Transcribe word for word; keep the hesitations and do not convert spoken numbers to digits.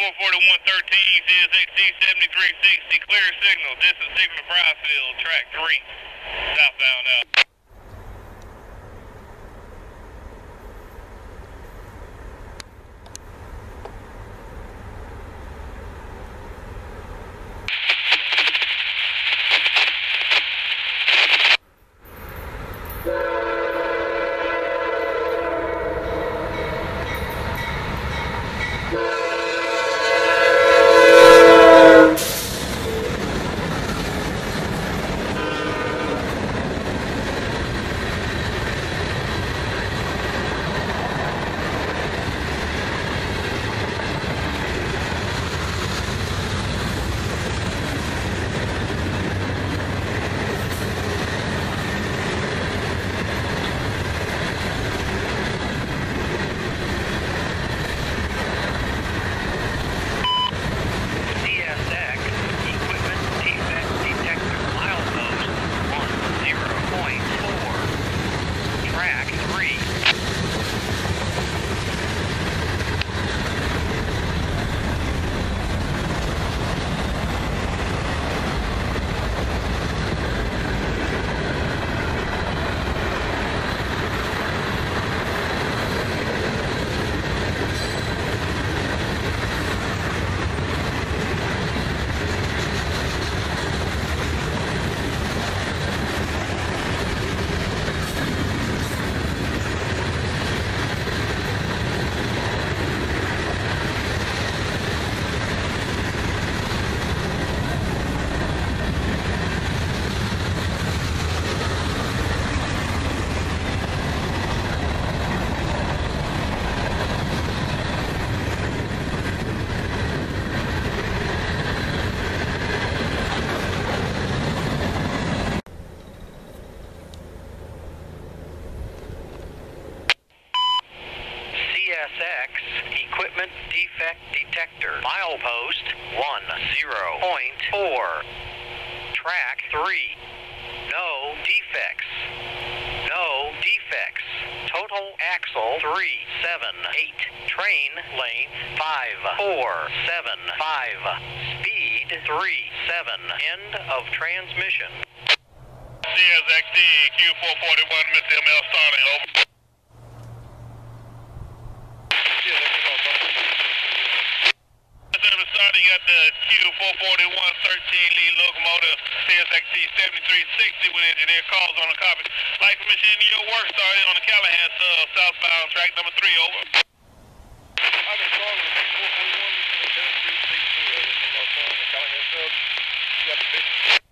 four forty-one thirteen, C S X T seventy-three sixty, clear signal, distance Sigma Bryfield, track three, southbound out. C S X Equipment Defect Detector, milepost one zero point four, track three, no defects, no defects, total axle three seven eight, train length five four seven five, speed three seven, end of transmission. C S X T Q four forty-one, Miss M L starting, over. Starting at the Q four forty-one thirteen lead locomotive, C S X T seventy-three sixty with engineer calls on the copy. Light permission into your work starting on the Callahan sub, southbound track number three, over. I've been calling the four forty-one seventy-three sixty, uh, this is on the Callahan sub. You got the picture.